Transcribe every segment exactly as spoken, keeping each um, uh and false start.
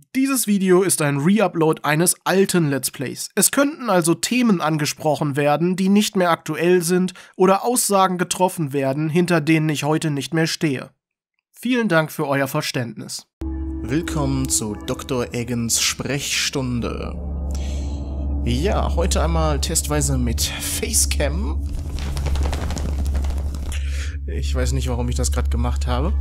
Dieses Video ist ein Reupload eines alten Let's Plays. Es könnten also Themen angesprochen werden, die nicht mehr aktuell sind oder Aussagen getroffen werden, hinter denen ich heute nicht mehr stehe. Vielen Dank für euer Verständnis. Willkommen zu Doktor Eggens Sprechstunde. Ja, heute einmal testweise mit Facecam. Ich weiß nicht, warum ich das gerade gemacht habe.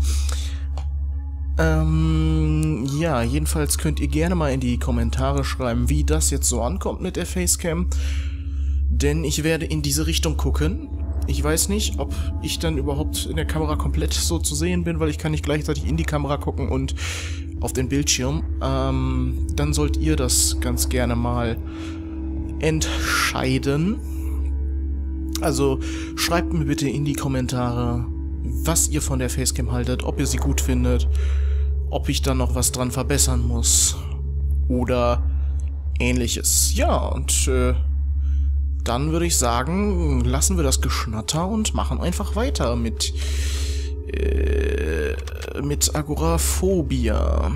Ähm, ja, jedenfalls könnt ihr gerne mal in die Kommentare schreiben, wie das jetzt so ankommt mit der Facecam. Denn ich werde in diese Richtung gucken. Ich weiß nicht, ob ich dann überhaupt in der Kamera komplett so zu sehen bin, weil ich kann nicht gleichzeitig in die Kamera gucken und auf den Bildschirm. Ähm, dann sollt ihr das ganz gerne mal entscheiden. Also schreibt mir bitte in die Kommentare, was ihr von der Facecam haltet, ob ihr sie gut findet, ob ich da noch was dran verbessern muss oder ähnliches. Ja, und äh, dann würde ich sagen, lassen wir das Geschnatter und machen einfach weiter mit äh, mit Agoraphobia.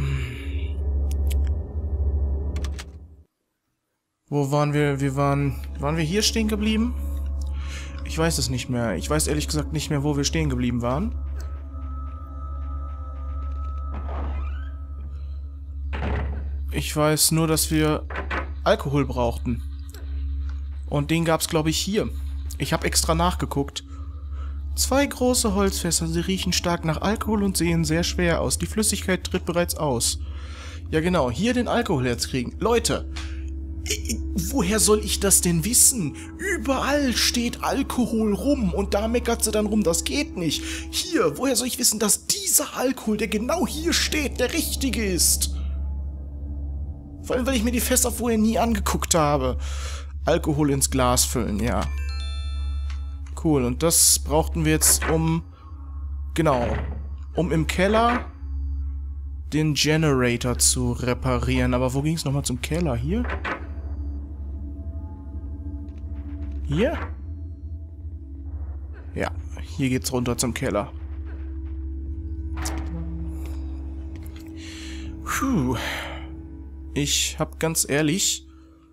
Wo waren wir? Wir waren... Waren wir hier stehen geblieben? Ich weiß es nicht mehr. Ich weiß ehrlich gesagt nicht mehr, wo wir stehen geblieben waren. Ich weiß nur, dass wir Alkohol brauchten. Und den gab es, glaube ich, hier. Ich habe extra nachgeguckt. Zwei große Holzfässer, sie riechen stark nach Alkohol und sehen sehr schwer aus. Die Flüssigkeit tritt bereits aus. Ja genau, hier den Alkohol jetzt kriegen. Leute, woher soll ich das denn wissen? Überall steht Alkohol rum und da meckert sie dann rum, das geht nicht. Hier, woher soll ich wissen, dass dieser Alkohol, der genau hier steht, der richtige ist? Vor allem, weil ich mir die Fässer vorher nie angeguckt habe. Alkohol ins Glas füllen, ja. Cool, und das brauchten wir jetzt, um... Genau. Um im Keller den Generator zu reparieren. Aber wo ging es nochmal zum Keller? Hier? Hier? Ja, hier geht's runter zum Keller. Puh. Ich hab ganz ehrlich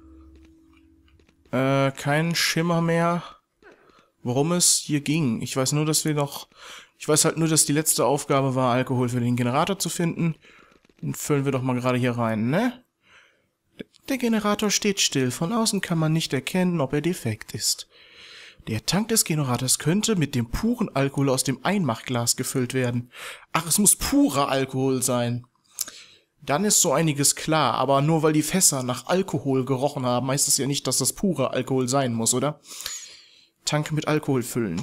äh, keinen Schimmer mehr, worum es hier ging. Ich weiß nur, dass wir noch... Ich weiß halt nur, dass die letzte Aufgabe war, Alkohol für den Generator zu finden. Den füllen wir doch mal gerade hier rein, ne? Der Generator steht still. Von außen kann man nicht erkennen, ob er defekt ist. Der Tank des Generators könnte mit dem puren Alkohol aus dem Einmachglas gefüllt werden. Ach, es muss purer Alkohol sein. Dann ist so einiges klar, aber nur weil die Fässer nach Alkohol gerochen haben, heißt es ja nicht, dass das pure Alkohol sein muss, oder? Tank mit Alkohol füllen.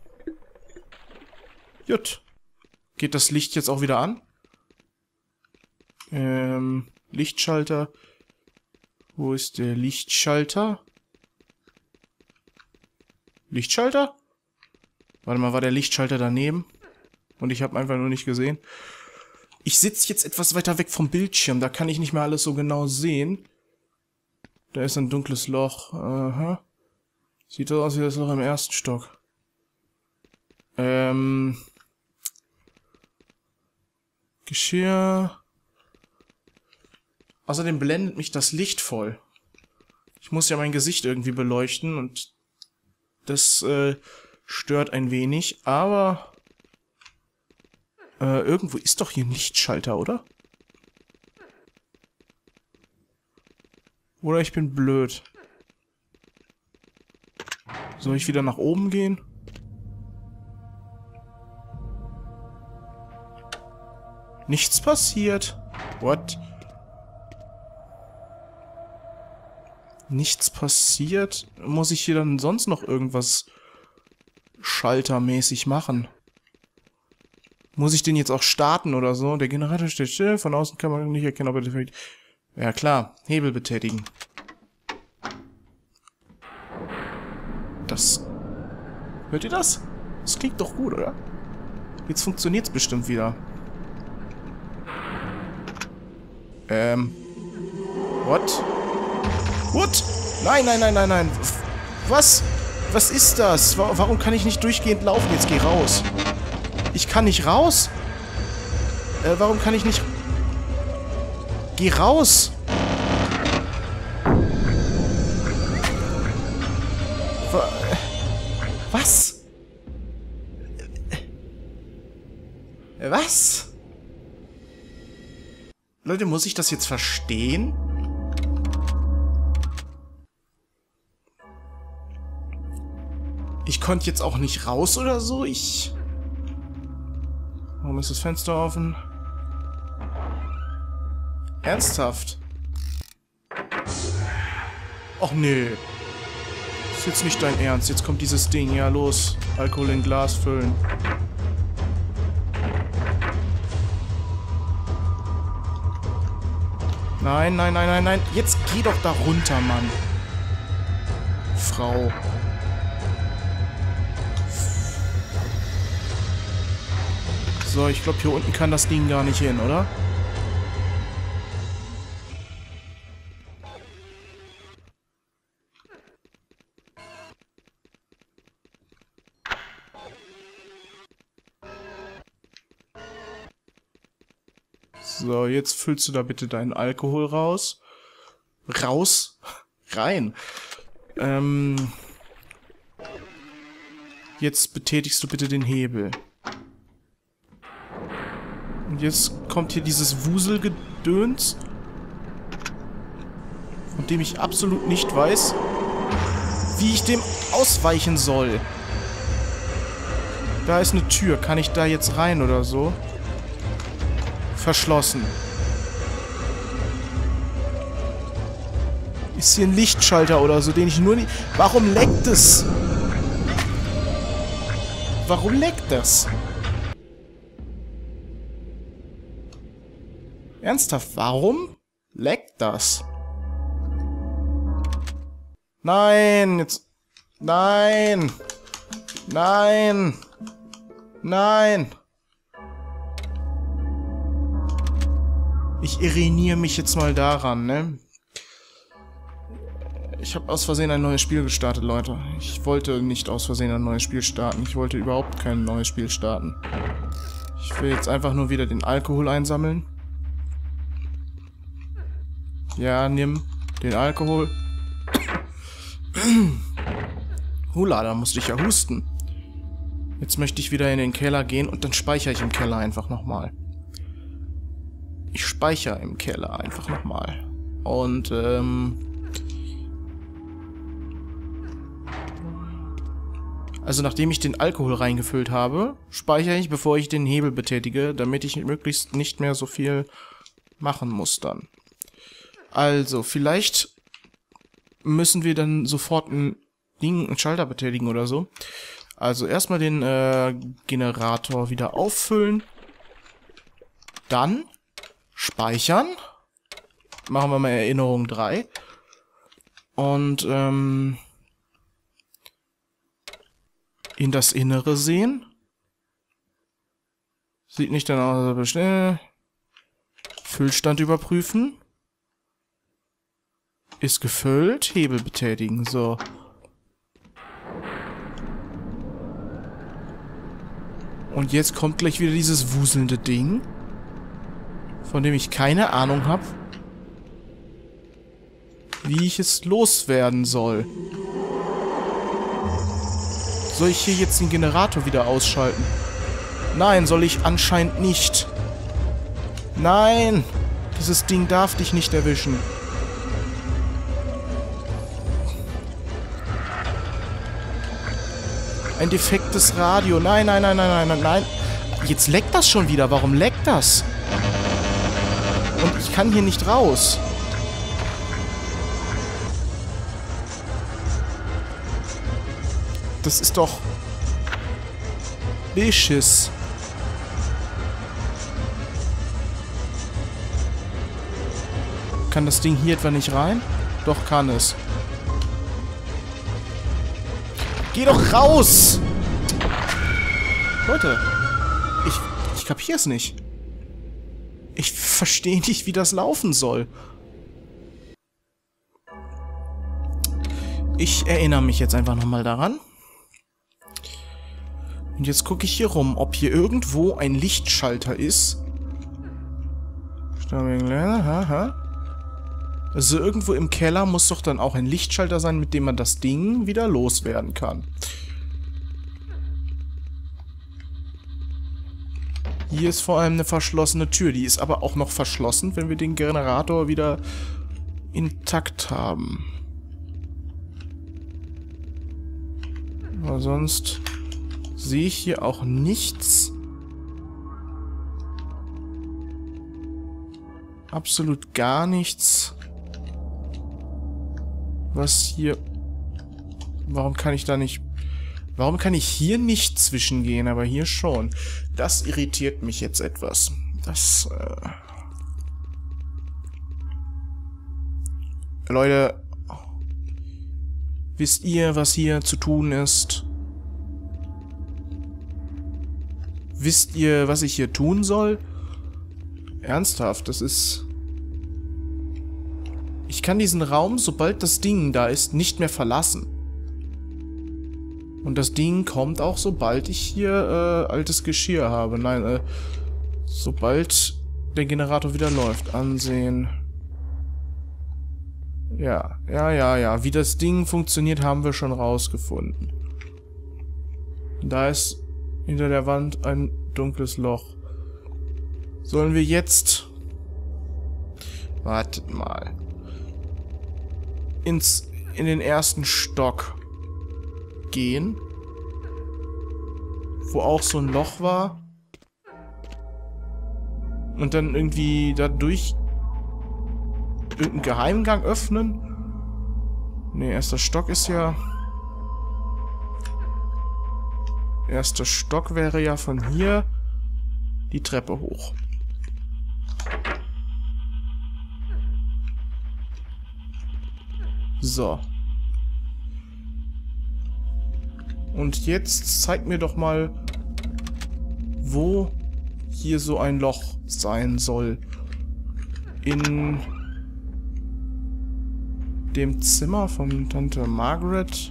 Gut. Geht das Licht jetzt auch wieder an? Ähm, Lichtschalter. Wo ist der Lichtschalter? Lichtschalter? Warte mal, war der Lichtschalter daneben? Und ich habe einfach nur nicht gesehen. Ich sitze jetzt etwas weiter weg vom Bildschirm, da kann ich nicht mehr alles so genau sehen. Da ist ein dunkles Loch. Aha. Sieht so aus wie das Loch im ersten Stock. Ähm. Geschirr. Außerdem blendet mich das Licht voll. Ich muss ja mein Gesicht irgendwie beleuchten und das äh, stört ein wenig, aber äh, irgendwo ist doch hier ein Lichtschalter, oder? Oder ich bin blöd. Soll ich wieder nach oben gehen? Nichts passiert. What? Nichts passiert? Muss ich hier dann sonst noch irgendwas schaltermäßig machen? Muss ich den jetzt auch starten oder so? Der Generator steht still, von außen kann man nicht erkennen, ob er defekt... Ja klar, Hebel betätigen. Das... Hört ihr das? Das klingt doch gut, oder? Jetzt funktioniert's bestimmt wieder. Ähm... What? What? Nein, nein, nein, nein, nein. Was? Was ist das? Warum kann ich nicht durchgehend laufen? Jetzt geh raus. Ich kann nicht raus? Äh, warum kann ich nicht... Geh raus! Was? Was? Leute, muss ich das jetzt verstehen? Ich konnte jetzt auch nicht raus oder so. Ich... Warum ist das Fenster offen? Ernsthaft? Och nee. Ist jetzt nicht dein Ernst. Jetzt kommt dieses Ding. Ja, los. Alkohol in Glas füllen. Nein, nein, nein, nein, nein. Jetzt geh doch da runter, Mann. Frau. So, ich glaube, hier unten kann das Ding gar nicht hin, oder? So, jetzt füllst du da bitte deinen Alkohol raus. Raus? Rein. Ähm... Jetzt betätigst du bitte den Hebel. Und jetzt kommt hier dieses Wuselgedöns, von dem ich absolut nicht weiß, wie ich dem ausweichen soll. Da ist eine Tür. Kann ich da jetzt rein oder so? Verschlossen. Ist hier ein Lichtschalter oder so, den ich nur nicht... Warum leckt es? Warum leckt das? Ernsthaft, warum leckt das? Nein, jetzt... Nein! Nein! Nein! Ich irriniere mich jetzt mal daran, ne? Ich habe aus Versehen ein neues Spiel gestartet, Leute. Ich wollte nicht aus Versehen ein neues Spiel starten. Ich wollte überhaupt kein neues Spiel starten. Ich will jetzt einfach nur wieder den Alkohol einsammeln. Ja, nimm den Alkohol. Hula, da musste ich ja husten. Jetzt möchte ich wieder in den Keller gehen und dann speichere ich im Keller einfach nochmal. Ich speichere im Keller einfach nochmal. Und, ähm... also nachdem ich den Alkohol reingefüllt habe, speichere ich, bevor ich den Hebel betätige, damit ich möglichst nicht mehr so viel machen muss dann. Also, vielleicht müssen wir dann sofort ein Ding, einen Schalter betätigen oder so. Also erstmal den äh, Generator wieder auffüllen. Dann speichern. Machen wir mal Erinnerung drei. Und ähm, in das Innere sehen. Sieht nicht dann aus, aber schnell. Füllstand überprüfen. Ist gefüllt. Hebel betätigen. So. Und jetzt kommt gleich wieder dieses wuselnde Ding, von dem ich keine Ahnung habe, wie ich es loswerden soll. Soll ich hier jetzt den Generator wieder ausschalten? Nein, soll ich anscheinend nicht. Nein! Dieses Ding darf dich nicht erwischen. Ein defektes Radio. Nein, nein, nein, nein, nein, nein, nein. Jetzt leckt das schon wieder. Warum leckt das? Und ich kann hier nicht raus. Das ist doch... Beschiss. Kann das Ding hier etwa nicht rein? Doch, kann es. Geh doch raus! Leute, ich, ich kapiere es nicht. Ich verstehe nicht, wie das laufen soll. Ich erinnere mich jetzt einfach nochmal daran. Und jetzt gucke ich hier rum, ob hier irgendwo ein Lichtschalter ist, Also irgendwo im Keller muss doch dann auch ein Lichtschalter sein, mit dem man das Ding wieder loswerden kann. Hier ist vor allem eine verschlossene Tür. Die ist aber auch noch verschlossen, wenn wir den Generator wieder intakt haben. Aber sonst sehe ich hier auch nichts. Absolut gar nichts. Was hier... Warum kann ich da nicht... Warum kann ich hier nicht zwischengehen, aber hier schon? Das irritiert mich jetzt etwas. Das... Äh Leute... Wisst ihr, was hier zu tun ist? Wisst ihr, was ich hier tun soll? Ernsthaft, das ist... Ich kann diesen Raum, sobald das Ding da ist, nicht mehr verlassen. Und das Ding kommt auch, sobald ich hier äh, altes Geschirr habe. Nein, äh, sobald der Generator wieder läuft. Ansehen. Ja, ja, ja, ja. Wie das Ding funktioniert, haben wir schon rausgefunden. Da ist hinter der Wand ein dunkles Loch. Sollen wir jetzt... Wartet mal. Ins, in den ersten Stock gehen. Wo auch so ein Loch war. Und dann irgendwie dadurch irgendeinen Geheimgang öffnen. Ne, erster Stock ist ja... Erster Stock wäre ja von hier die Treppe hoch. So. Und jetzt zeig mir doch mal, wo hier so ein Loch sein soll. In dem Zimmer von Tante Margaret.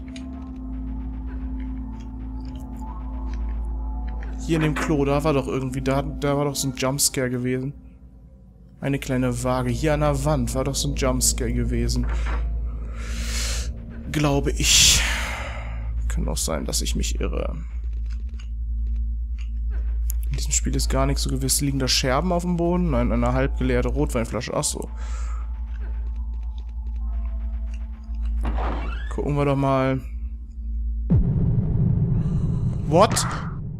Hier in dem Klo, da war doch irgendwie, da, da war doch so ein Jumpscare gewesen. Eine kleine Waage. Hier an der Wand war doch so ein Jumpscare gewesen. Glaube ich. Kann auch sein, dass ich mich irre. In diesem Spiel ist gar nichts so gewiss. Liegen da Scherben auf dem Boden? Nein, eine halb geleerte Rotweinflasche. Achso. Gucken wir doch mal. What?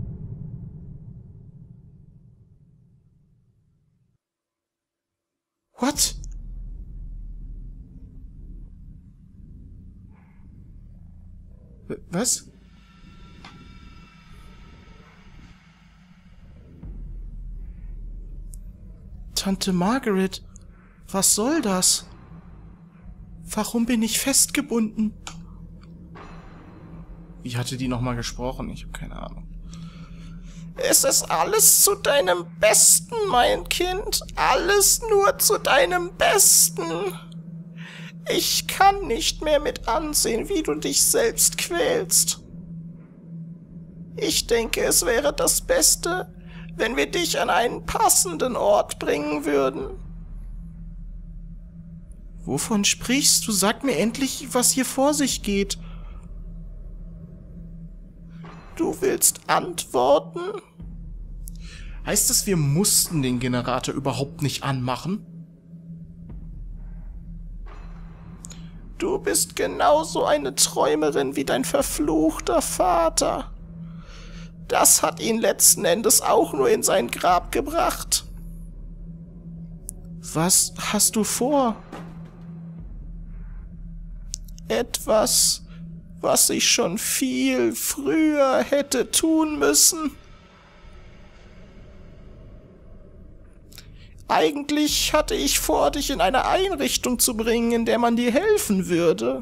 What? Was? Tante Margaret, was soll das? Warum bin ich festgebunden? Wie hatte die nochmal gesprochen? Ich habe keine Ahnung. Es ist alles zu deinem Besten, mein Kind. Alles nur zu deinem Besten. Ich kann nicht mehr mit ansehen, wie du dich selbst quälst. Ich denke, es wäre das Beste, wenn wir dich an einen passenden Ort bringen würden. Wovon sprichst du? Sag mir endlich, was hier vor sich geht. Du willst antworten? Heißt das, wir mussten den Generator überhaupt nicht anmachen? Du bist genauso eine Träumerin wie dein verfluchter Vater. Das hat ihn letzten Endes auch nur in sein Grab gebracht. Was hast du vor? Etwas, was ich schon viel früher hätte tun müssen. Eigentlich hatte ich vor, dich in eine Einrichtung zu bringen, in der man dir helfen würde.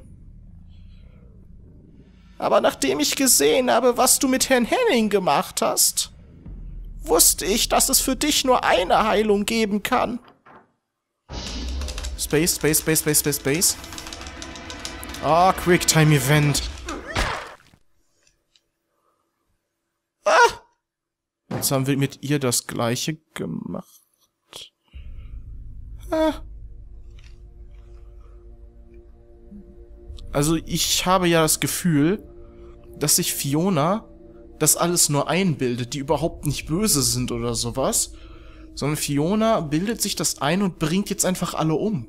Aber nachdem ich gesehen habe, was du mit Herrn Henning gemacht hast, wusste ich, dass es für dich nur eine Heilung geben kann. Space, Space, Space, Space, Space, Space. Ah, Quicktime-Event. Ah! Jetzt haben wir mit ihr das Gleiche gemacht. Äh. Also ich habe ja das Gefühl, dass sich Fiona das alles nur einbildet, die überhaupt nicht böse sind oder sowas. Sondern Fiona bildet sich das ein und bringt jetzt einfach alle um.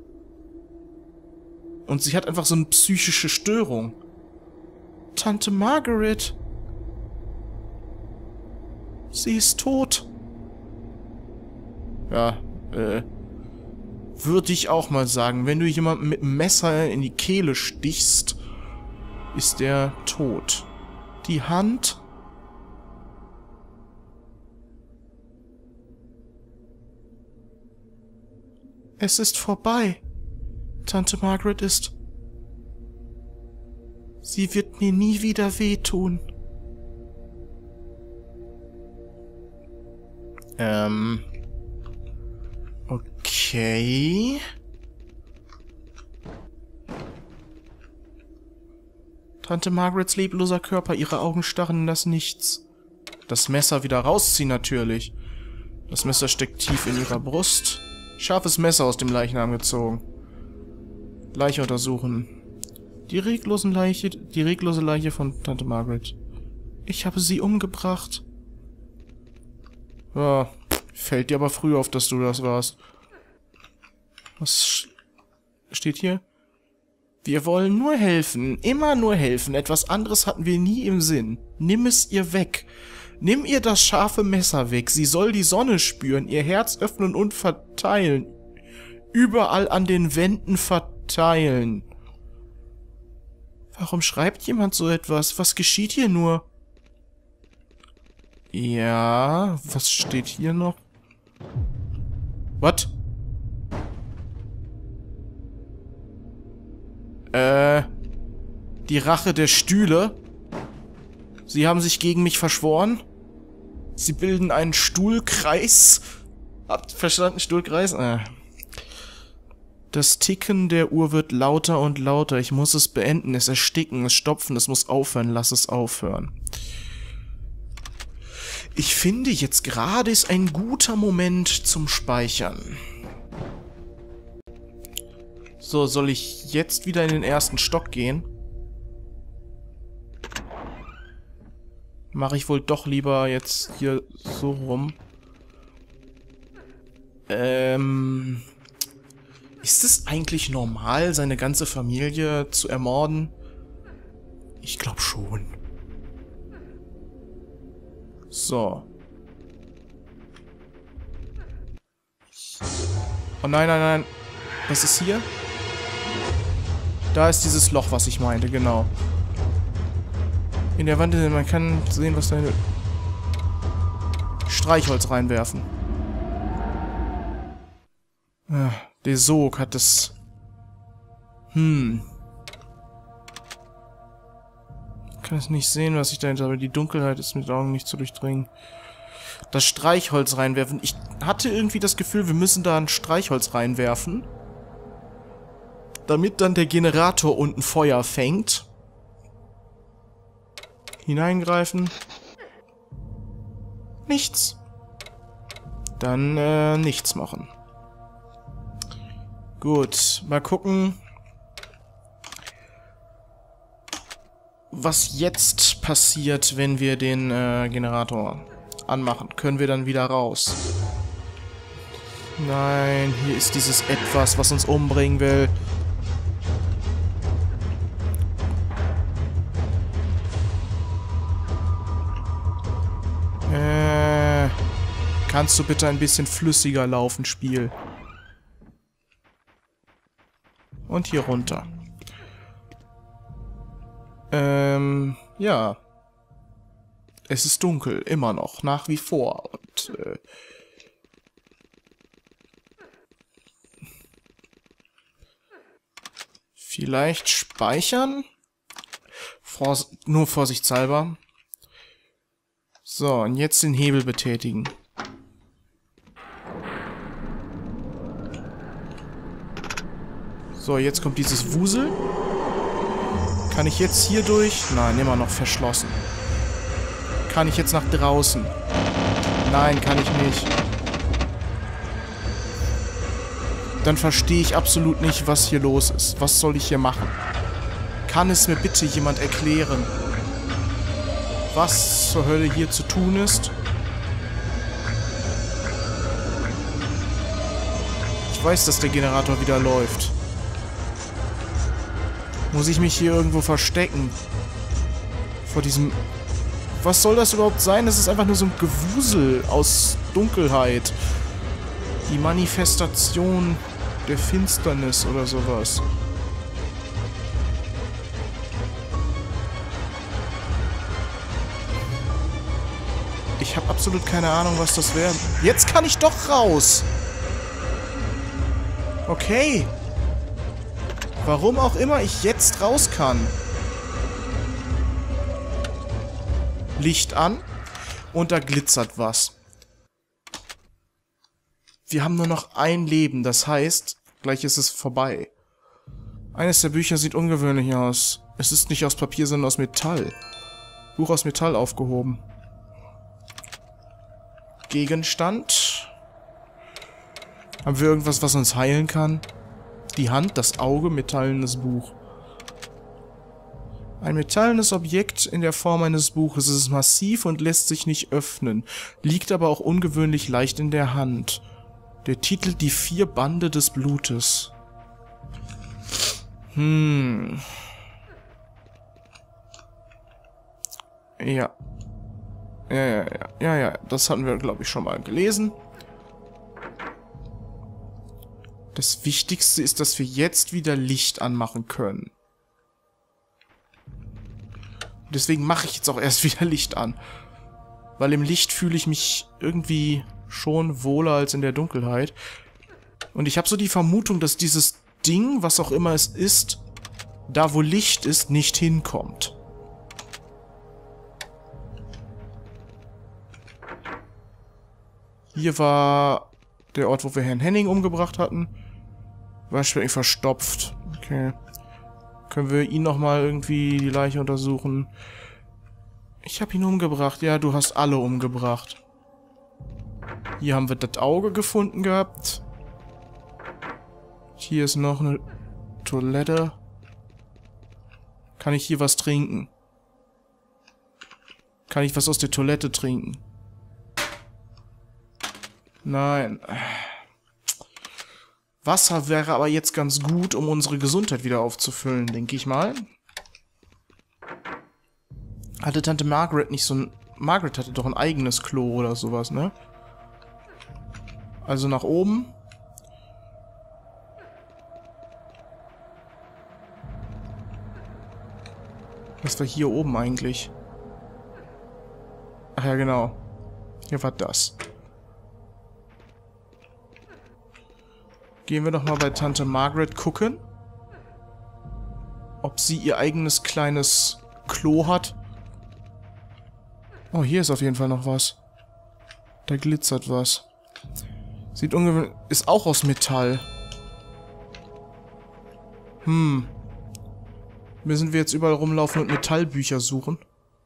Und sie hat einfach so eine psychische Störung. Tante Margaret. Sie ist tot. Ja, äh, würde ich auch mal sagen, wenn du jemanden mit einem Messer in die Kehle stichst, ist der tot. Die Hand... Es ist vorbei. Tante Margaret ist... Sie wird mir nie wieder wehtun. Ähm... Okay... Tante Margarets lebloser Körper, ihre Augen starren in das Nichts. Das Messer wieder rausziehen natürlich. Das Messer steckt tief in ihrer Brust. Scharfes Messer aus dem Leichnam gezogen. Leiche untersuchen. Die reglosen Leiche, die reglose Leiche von Tante Margaret. Ich habe sie umgebracht. Ja, fällt dir aber früh auf, dass du das warst. Was steht hier? Wir wollen nur helfen, immer nur helfen. Etwas anderes hatten wir nie im Sinn. Nimm es ihr weg. Nimm ihr das scharfe Messer weg. Sie soll die Sonne spüren, ihr Herz öffnen und verteilen. Überall an den Wänden verteilen. Warum schreibt jemand so etwas? Was geschieht hier nur? Ja, was steht hier noch? What? Äh, die Rache der Stühle. Sie haben sich gegen mich verschworen. Sie bilden einen Stuhlkreis. Habt ihr verstanden? Stuhlkreis? Äh. Das Ticken der Uhr wird lauter und lauter. Ich muss es beenden, es ersticken, es stopfen, es muss aufhören. Lass es aufhören. Ich finde, jetzt gerade ist ein guter Moment zum Speichern. So, soll ich jetzt wieder in den ersten Stock gehen? Mache ich wohl doch lieber jetzt hier so rum. Ähm... Ist es eigentlich normal, seine ganze Familie zu ermorden? Ich glaube schon. So. Oh nein, nein, nein. Was ist hier? Da ist dieses Loch, was ich meinte, genau. In der Wand, man kann sehen, was da... Streichholz reinwerfen. Ah, der Sog hat es... Hm. Ich kann es nicht sehen, was ich dahinter... Aber die Dunkelheit ist mit den Augen nicht zu durchdringen. Das Streichholz reinwerfen. Ich hatte irgendwie das Gefühl, wir müssen da ein Streichholz reinwerfen. Damit dann der Generator unten Feuer fängt. Hineingreifen. Nichts. Dann äh, nichts machen. Gut, mal gucken, was jetzt passiert, wenn wir den äh, Generator anmachen. Können wir dann wieder raus? Nein, hier ist dieses Etwas, was uns umbringen will. Äh, kannst du bitte ein bisschen flüssiger laufen, Spiel? Und hier runter. Ähm, ja. Es ist dunkel, immer noch, nach wie vor. Und, äh... vielleicht speichern? Vors- nur vorsichtshalber. So, und jetzt den Hebel betätigen. So, jetzt kommt dieses Wusel. Kann ich jetzt hier durch? Nein, immer noch verschlossen. Kann ich jetzt nach draußen? Nein, kann ich nicht. dann verstehe ich absolut nicht, was hier los ist. Was soll ich hier machen? Kann es mir bitte jemand erklären, was zur Hölle hier zu tun ist? Ich weiß, dass der Generator wieder läuft. Muss ich mich hier irgendwo verstecken? Vor diesem... Was soll das überhaupt sein? Das ist einfach nur so ein Gewusel aus Dunkelheit. Die Manifestation der Finsternis oder sowas. Ich habe absolut keine Ahnung, was das wäre. Jetzt kann ich doch raus! Okay. Warum auch immer ich jetzt raus kann. Licht an. Und da glitzert was. Wir haben nur noch ein Leben. Das heißt, gleich ist es vorbei. Eines der Bücher sieht ungewöhnlich aus. Es ist nicht aus Papier, sondern aus Metall. Buch aus Metall aufgehoben. Gegenstand. Haben wir irgendwas, was uns heilen kann? Die Hand, das Auge, metallenes Buch. Ein metallenes Objekt in der Form eines Buches. Es ist massiv und lässt sich nicht öffnen. Liegt aber auch ungewöhnlich leicht in der Hand. Der Titel: Die vier Bande des Blutes. Hm. Ja. Ja, ja, ja. Ja, ja. Das hatten wir, glaube ich, schon mal gelesen. Das Wichtigste ist, dass wir jetzt wieder Licht anmachen können. Deswegen mache ich jetzt auch erst wieder Licht an. Weil im Licht fühle ich mich irgendwie schon wohler als in der Dunkelheit. Und ich habe so die Vermutung, dass dieses Ding, was auch immer es ist, da wo Licht ist, nicht hinkommt. Hier war der Ort, wo wir Herrn Henning umgebracht hatten. War schwer verstopft. Okay. Können wir ihn nochmal irgendwie die Leiche untersuchen? Ich habe ihn umgebracht. Ja, du hast alle umgebracht. Hier haben wir das Auge gefunden gehabt. Hier ist noch eine Toilette. Kann ich hier was trinken? Kann ich was aus der Toilette trinken? Nein. Wasser wäre aber jetzt ganz gut, um unsere Gesundheit wieder aufzufüllen, denke ich mal. Hatte Tante Margaret nicht so ein... Margaret hatte doch ein eigenes Klo oder sowas, ne? Also nach oben. Was war hier oben eigentlich? Ach ja, genau. Hier war das. Gehen wir doch mal bei Tante Margaret gucken. Ob sie ihr eigenes kleines Klo hat. Oh, hier ist auf jeden Fall noch was. Da glitzert was. Sieht ungewöhnlich... Ist auch aus Metall. Hm. Müssen wir jetzt überall rumlaufen und Metallbücher suchen?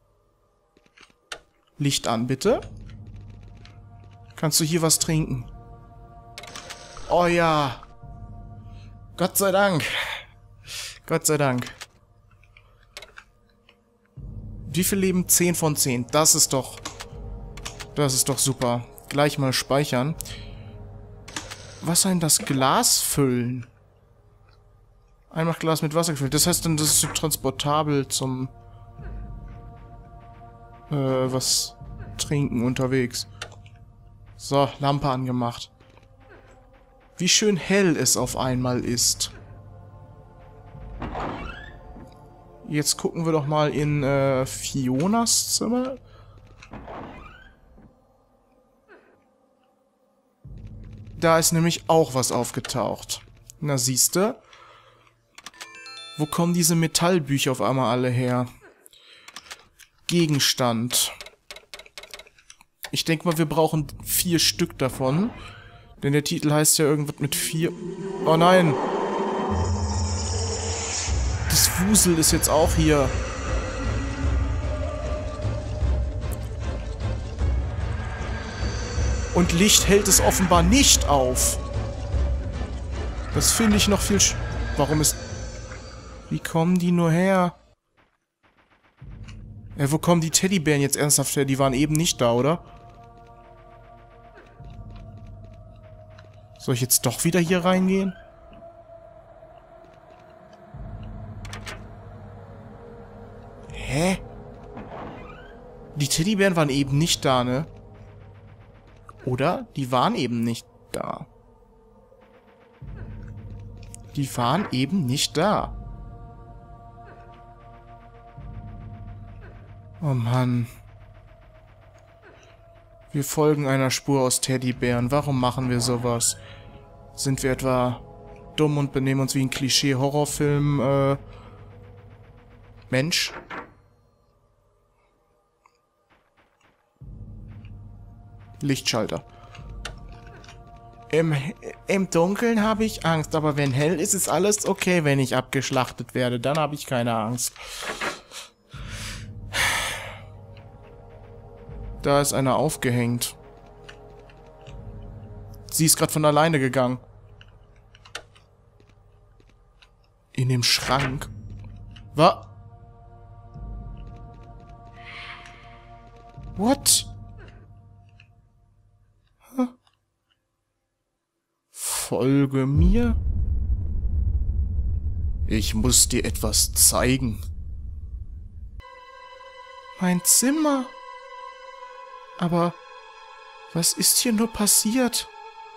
Licht an, bitte. Kannst du hier was trinken? Oh ja. Gott sei Dank. Gott sei Dank. Wie viel Leben? zehn von zehn. Das ist doch... Das ist doch super. Gleich mal speichern. Was soll denn das Glas füllen? Einmal Glas mit Wasser gefüllt. Das heißt dann, das ist so transportabel zum... Äh, was trinken unterwegs. So, Lampe angemacht. Wie schön hell es auf einmal ist. Jetzt gucken wir doch mal in äh, Fionas Zimmer. Da ist nämlich auch was aufgetaucht. Na, siehste. Wo kommen diese Metallbücher auf einmal alle her? Gegenstand. Ich denke mal, wir brauchen vier Stück davon. Denn der Titel heißt ja irgendwas mit vier... Oh nein! Das Wusel ist jetzt auch hier. Und Licht hält es offenbar nicht auf. Das finde ich noch viel sch... Warum ist... Wie kommen die nur her? Ja, wo kommen die Teddybären jetzt ernsthaft her? Die waren eben nicht da, oder? Soll ich jetzt doch wieder hier reingehen? Hä? Die Teddybären waren eben nicht da, ne? Oder? Die waren eben nicht da. Die waren eben nicht da. Oh Mann. Wir folgen einer Spur aus Teddybären. Warum machen wir sowas? Sind wir etwa dumm und benehmen uns wie ein Klischee-Horrorfilm, äh... Mensch? Lichtschalter. Im, im Dunkeln habe ich Angst, aber wenn hell ist, ist alles okay, wenn ich abgeschlachtet werde. Dann habe ich keine Angst. Da ist einer aufgehängt. Sie ist gerade von alleine gegangen. In dem Schrank. Was? What? Huh? Folge mir. Ich muss dir etwas zeigen. Mein Zimmer. Aber was ist hier nur passiert?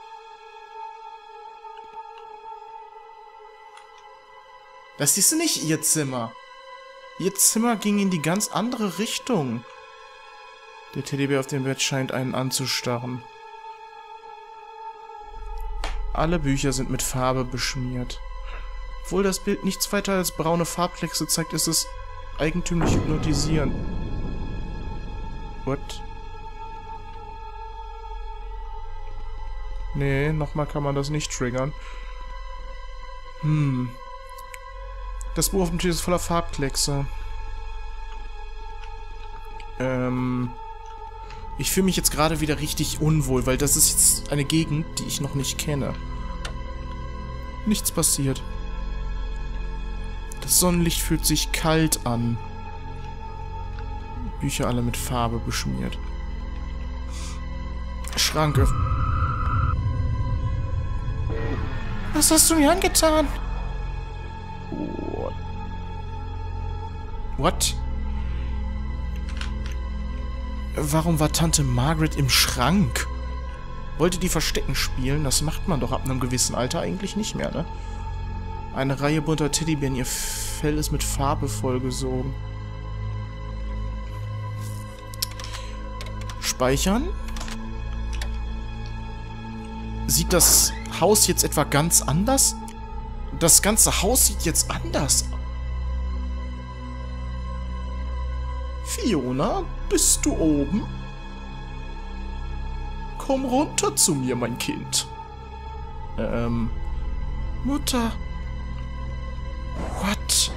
Das ist nicht ihr Zimmer. Ihr Zimmer ging in die ganz andere Richtung. Der Teddybär auf dem Bett scheint einen anzustarren. Alle Bücher sind mit Farbe beschmiert. Obwohl das Bild nichts weiter als braune Farbkleckse zeigt, ist es eigentümlich hypnotisierend. What? Nee, nochmal kann man das nicht triggern. Hm. Das Buch auf dem Tisch ist voller Farbkleckse. Ähm... Ich fühle mich jetzt gerade wieder richtig unwohl, weil das ist jetzt eine Gegend, die ich noch nicht kenne. Nichts passiert. Das Sonnenlicht fühlt sich kalt an. Bücher alle mit Farbe beschmiert. Schrank öffnen. Was hast du mir angetan? What? What? Warum war Tante Margaret im Schrank? Wollte die Verstecken spielen? Das macht man doch ab einem gewissen Alter eigentlich nicht mehr, ne? Eine Reihe bunter Teddybären, ihr Fell ist mit Farbe vollgesogen. Speichern? Sieht das Haus jetzt etwa ganz anders? Das ganze Haus sieht jetzt anders aus. Fiona, bist du oben? Komm runter zu mir, mein Kind. Ähm... Mutter... What?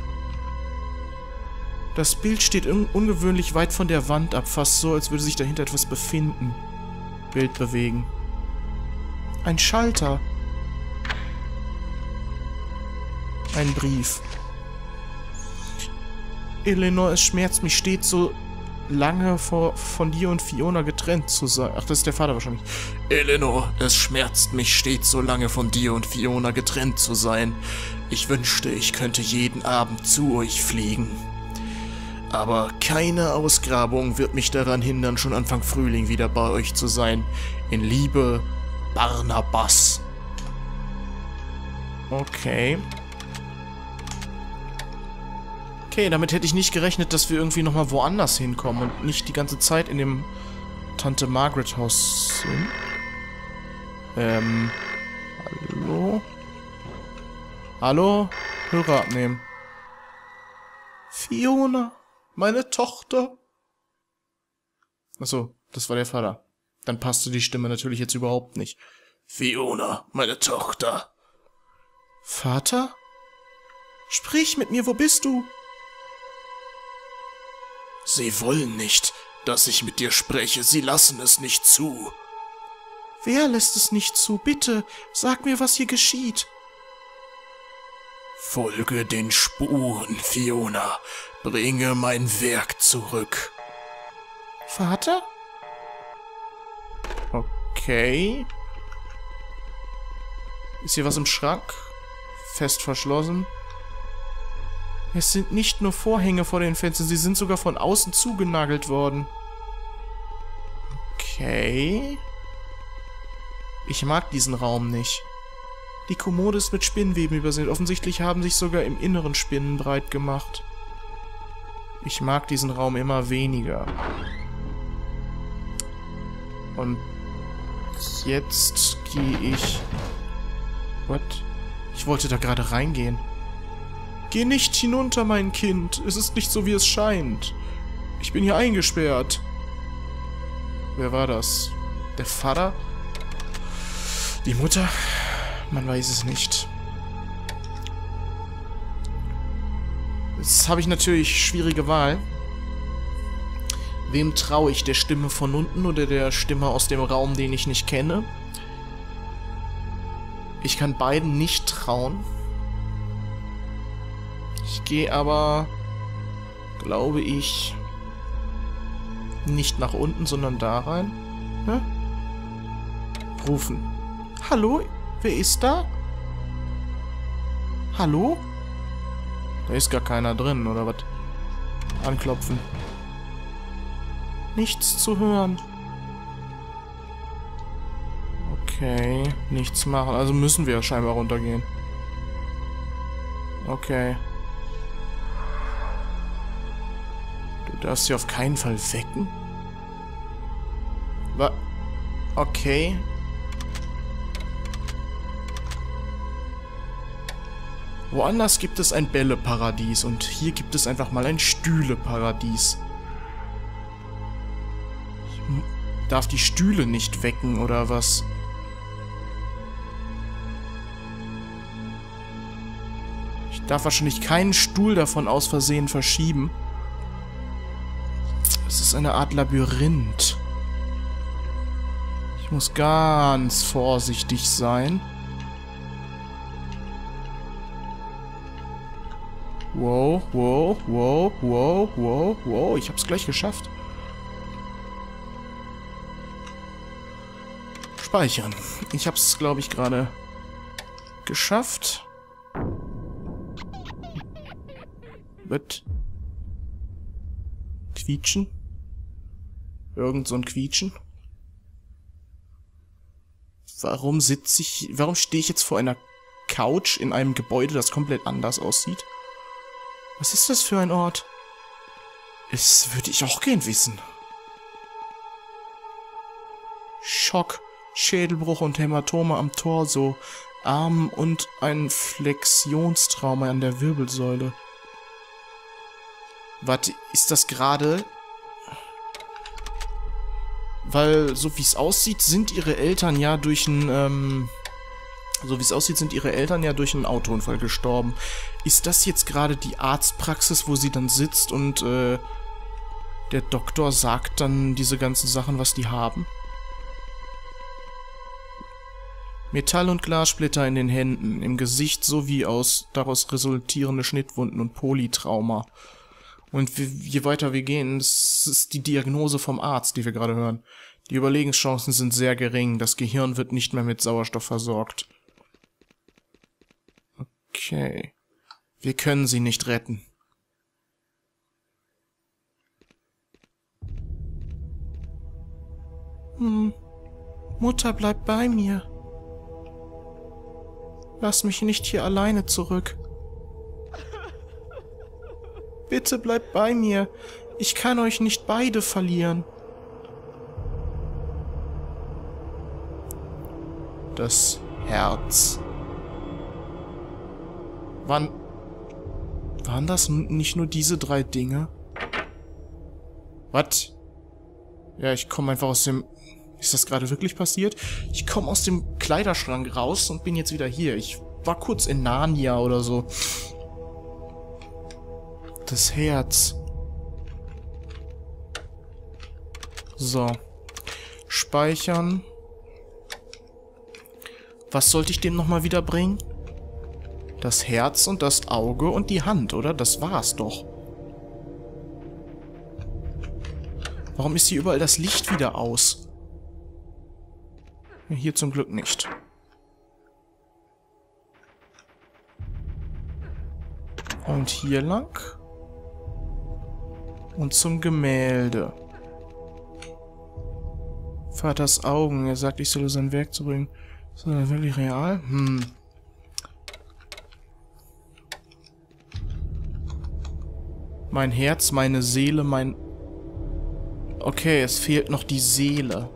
Das Bild steht un ungewöhnlich weit von der Wand ab, fast so, als würde sich dahinter etwas befinden. Bild bewegen. Ein Schalter. Ein Brief. Eleanor, es schmerzt mich stets so lange vor, von dir und Fiona getrennt zu sein. Ach, das ist der Vater wahrscheinlich. Eleanor, es schmerzt mich stets so lange von dir und Fiona getrennt zu sein. Ich wünschte, ich könnte jeden Abend zu euch fliegen. Aber keine Ausgrabung wird mich daran hindern, schon Anfang Frühling wieder bei euch zu sein. In Liebe, Barnabas. Okay. Okay, damit hätte ich nicht gerechnet, dass wir irgendwie nochmal woanders hinkommen und nicht die ganze Zeit in dem Tante Margaret Haus sind. Ähm, hallo? Hallo? Hörer abnehmen. Fiona, meine Tochter. Achso, das war der Vater. Dann passte die Stimme natürlich jetzt überhaupt nicht. Fiona, meine Tochter. Vater? Sprich mit mir, wo bist du? Sie wollen nicht, dass ich mit dir spreche. Sie lassen es nicht zu. Wer lässt es nicht zu? Bitte, sag mir, was hier geschieht. Folge den Spuren, Fiona. Bringe mein Werk zurück. Vater? Okay. Ist hier was im Schrank? Fest verschlossen. Es sind nicht nur Vorhänge vor den Fenstern, sie sind sogar von außen zugenagelt worden. Okay. Ich mag diesen Raum nicht. Die Kommode ist mit Spinnweben übersät. Offensichtlich haben sich sogar im Inneren Spinnen breit gemacht. Ich mag diesen Raum immer weniger. Und jetzt gehe ich... What? Ich wollte da gerade reingehen. Geh nicht hinunter, mein Kind. Es ist nicht so, wie es scheint. Ich bin hier eingesperrt. Wer war das? Der Vater? Die Mutter? Man weiß es nicht. Jetzt habe ich natürlich schwierige Wahl. Wem traue ich? Der Stimme von unten oder der Stimme aus dem Raum, den ich nicht kenne? Ich kann beiden nicht trauen. Ich gehe aber, glaube ich, nicht nach unten, sondern da rein. Ja? Rufen. Hallo? Wer ist da? Hallo? Da ist gar keiner drin, oder was? Anklopfen. Nichts zu hören. Okay, nichts machen. Also müssen wir scheinbar runtergehen. Okay. Du darfst sie auf keinen Fall wecken. Was? Okay. Woanders gibt es ein Bälleparadies und hier gibt es einfach mal ein Stühleparadies. Ich darf die Stühle nicht wecken, oder was? Ich darf wahrscheinlich keinen Stuhl davon aus Versehen verschieben. Es ist eine Art Labyrinth. Ich muss ganz vorsichtig sein. Wow, wow, wow, wow, wow, wow. Ich hab's gleich geschafft. Speichern. Ich hab's, glaube ich, gerade geschafft. Wird quietschen. Irgend so ein Quietschen. Warum sitze ich... Warum stehe ich jetzt vor einer Couch in einem Gebäude, das komplett anders aussieht? Was ist das für ein Ort? Das würde ich auch gern wissen. Schock, Schädelbruch und Hämatome am Torso, Arm und ein Flexionstrauma an der Wirbelsäule. Warte, ist das gerade... Weil, so wie es aussieht, sind ihre Eltern ja durch ein, ähm... So wie es aussieht, sind ihre Eltern ja durch einen Autounfall gestorben. Ist das jetzt gerade die Arztpraxis, wo sie dann sitzt und, äh... der Doktor sagt dann diese ganzen Sachen, was die haben? Metall- und Glassplitter in den Händen, im Gesicht sowie aus daraus resultierende Schnittwunden und Polytrauma. Und je weiter wir gehen, das ist die Diagnose vom Arzt, die wir gerade hören. Die Überlebenschancen sind sehr gering. Das Gehirn wird nicht mehr mit Sauerstoff versorgt. Okay. Wir können sie nicht retten. Hm. Mutter, bleib bei mir. Lass mich nicht hier alleine zurück. Bitte bleibt bei mir. Ich kann euch nicht beide verlieren. Das Herz. Waren... Waren das nicht nur diese drei Dinge? Was? Ja, ich komme einfach aus dem... Ist das gerade wirklich passiert? Ich komme aus dem Kleiderschrank raus und bin jetzt wieder hier. Ich war kurz in Narnia oder so. Das Herz. So. Speichern. Was sollte ich dem nochmal wieder bringen? Das Herz und das Auge und die Hand, oder? Das war's doch. Warum ist hier überall das Licht wieder aus? Hier zum Glück nicht. Und hier lang. Und zum Gemälde. Vaters Augen. Er sagt, ich solle sein Werk zurückbringen. Ist das wirklich real? Hm. Mein Herz, meine Seele, mein... Okay, es fehlt noch die Seele.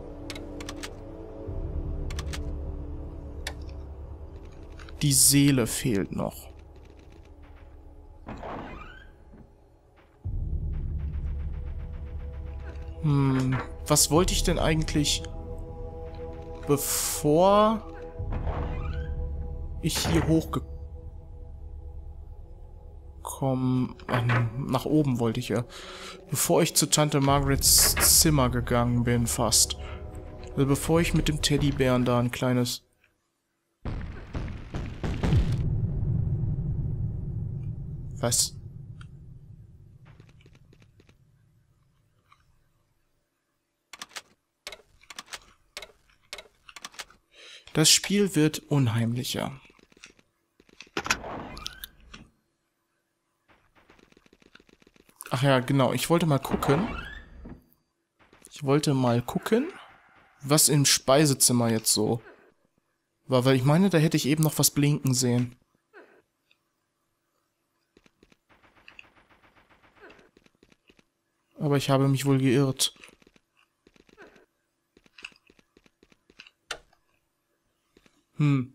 Die Seele fehlt noch. Hm, was wollte ich denn eigentlich, bevor ich hier hochgekommen... Nach oben wollte ich ja. Bevor ich zu Tante Margarets Zimmer gegangen bin, fast. Also bevor ich mit dem Teddybären da ein kleines... Was? Das Spiel wird unheimlicher. Ach ja, genau. Ich wollte mal gucken. Ich wollte mal gucken, was im Speisezimmer jetzt so war. Weil ich meine, da hätte ich eben noch was blinken sehen. Aber ich habe mich wohl geirrt. Hm.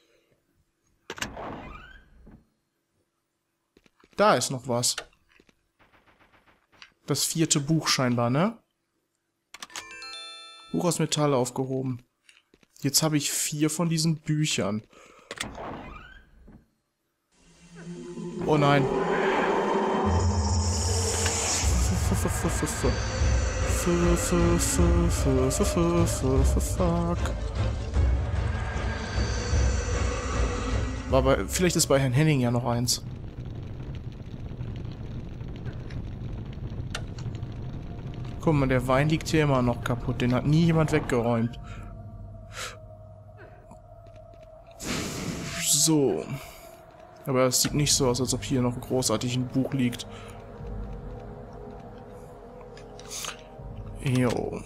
Da ist noch was. Das vierte Buch scheinbar, ne? Buch aus Metall aufgehoben. Jetzt habe ich vier von diesen Büchern. Oh nein. Fuck. Aber vielleicht ist bei Herrn Henning ja noch eins. Guck mal, der Wein liegt hier immer noch kaputt. Den hat nie jemand weggeräumt. So. Aber es sieht nicht so aus, als ob hier noch großartig ein Buch liegt. Jo.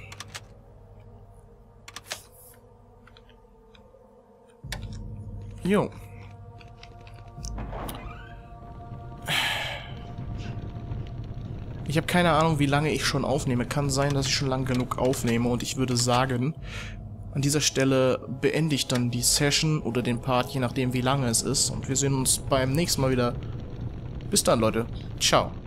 Jo. Ich habe keine Ahnung, wie lange ich schon aufnehme. Kann sein, dass ich schon lang genug aufnehme. Und ich würde sagen, an dieser Stelle beende ich dann die Session oder den Part, je nachdem, wie lange es ist. Und wir sehen uns beim nächsten Mal wieder. Bis dann, Leute. Ciao.